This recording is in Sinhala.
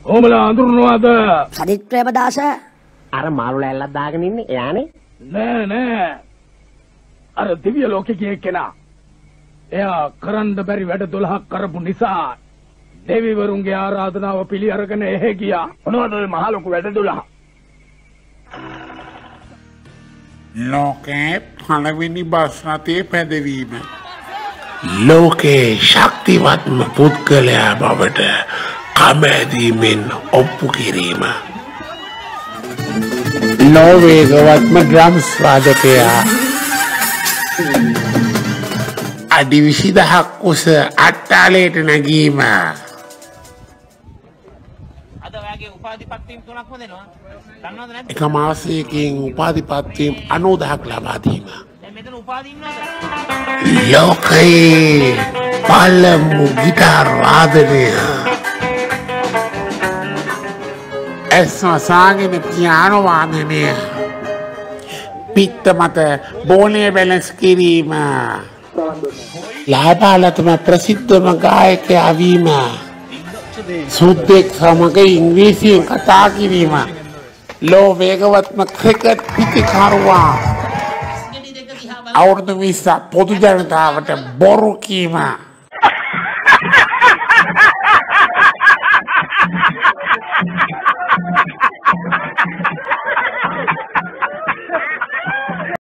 ඕමලා අඳුරනවාද? සදිත් ප්‍රේමදාස අර මාළුලා ඇල්ලක් දාගෙන ඉන්නේ එයානේ. නෑ. අර දිව්‍ය ලෝකේ ගිය කෙනා. එයා කරන්න බැරි වැඩ 12ක් කරපු නිසා දෙවිවරුන්ගේ ආරාධනාව පිළි අරගෙන එහෙ ගියා. මොනවද ඔය මහ ලොකු වැඩ 12? ලෝකේ පළවෙනි බස් රථයේ පැදවීම. ලෝකේ ශක්තිවත්ම පුද්ගලයා බවට කමැදීමෙන් ඔප්පු කිරීම. ලෝවේගවත්ම ඩ්‍රම්ස් වාදකයා. අඩි 20ක් උස අට්ටාලයට නැගීම. අද ඔයාගේ උපාධිපත්වීම් 3ක් හොදෙනවා. දන්නවද නැද්ද? එක මාසයකින් උපාධිපත්වීම් 90ක් ලබා දීම. දැන් මෙතන උපාධි ඉන්නවද? ලෝකයේ පළමු ගිටාර් වාදනය. එස්වසාගෙන පියානෝ වාදනය. පිත්ත මත බෝලය බැලන්ස් කිරීම. ලාබාලතම ප්‍රසිද්ධම ගායකයා වීම. සුද්දෙක් සමග ඉංග්‍රීසියෙන් කතා කිරීම. ලෝ වේගවත්ම ක්‍රිකට් පිතිකරුවා. අවුරුදු 20 පොදු ජනතාවට බොරු කීම.